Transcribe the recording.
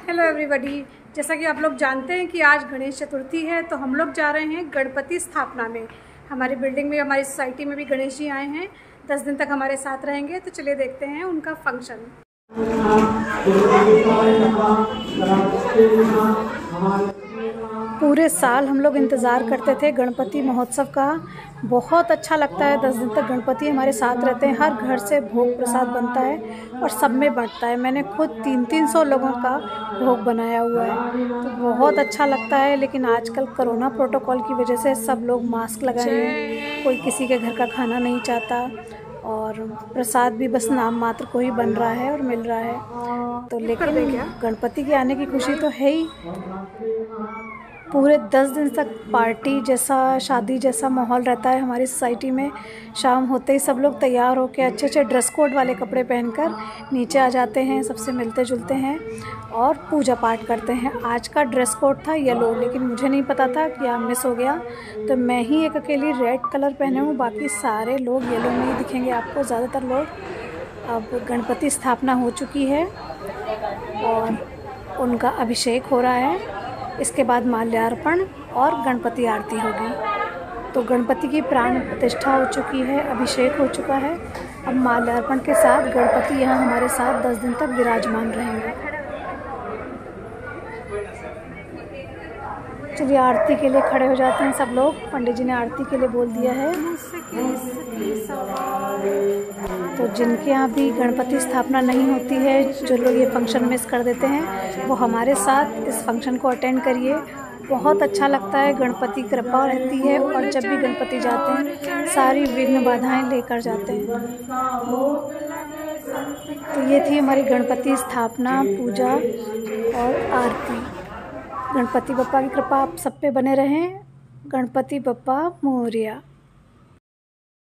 Hello everybody. जैसा कि आप लोग जानते हैं कि आज गणेश चतुर्थी है, तो हम लोग जा रहे हैं गणपति स्थापना में। हमारी बिल्डिंग में, हमारी सोसाइटी में भी गणेश जी आए हैं। 10 दिन तक हमारे साथ रहेंगे, तो चलिए देखते हैं उनका फंक्शन। पूरे साल हम लोग इंतज़ार करते थे गणपति महोत्सव का। बहुत अच्छा लगता है। 10 दिन तक गणपति हमारे साथ रहते हैं। हर घर से भोग प्रसाद बनता है और सब में बंटता है। मैंने खुद 300 लोगों का भोग बनाया हुआ है, तो बहुत अच्छा लगता है। लेकिन आजकल कोरोना प्रोटोकॉल की वजह से सब लोग मास्क लगाए हैं, कोई किसी के घर का खाना नहीं चाहता, और प्रसाद भी बस नाम मात्र को ही बन रहा है और मिल रहा है। तो लेकिन गणपति के आने की खुशी तो है ही। पूरे 10 दिन तक पार्टी जैसा, शादी जैसा माहौल रहता है हमारी सोसाइटी में। शाम होते ही सब लोग तैयार होकर अच्छे अच्छे ड्रेस कोड वाले कपड़े पहनकर नीचे आ जाते हैं, सबसे मिलते जुलते हैं और पूजा पाठ करते हैं। आज का ड्रेस कोड था येलो, लेकिन मुझे नहीं पता था कि यहाँ मिस हो गया, तो मैं ही एक अकेली रेड कलर पहने हूँ। बाकी सारे लोग येलो में ही दिखेंगे आपको, ज़्यादातर लोग। अब गणपति स्थापना हो चुकी है और उनका अभिषेक हो रहा है। इसके बाद माल्यार्पण और गणपति आरती होगी। तो गणपति की प्राण प्रतिष्ठा हो चुकी है, अभिषेक हो चुका है। अब माल्यार्पण के साथ गणपति यहाँ हमारे साथ 10 दिन तक विराजमान रहेंगे। चलिए आरती के लिए खड़े हो जाते हैं सब लोग। पंडित जी ने आरती के लिए बोल दिया है। तो जिनके यहाँ भी गणपति स्थापना नहीं होती है, जो लोग ये फंक्शन मिस कर देते हैं, वो हमारे साथ इस फंक्शन को अटेंड करिए। बहुत अच्छा लगता है, गणपति कृपा रहती है। और जब भी गणपति जाते हैं सारी विघ्न बाधाएं लेकर जाते हैं। तो ये थी हमारी गणपति स्थापना, पूजा और आरती। गणपति बप्पा की कृपा आप सब पे बने रहें। गणपति बप्पा मोरया।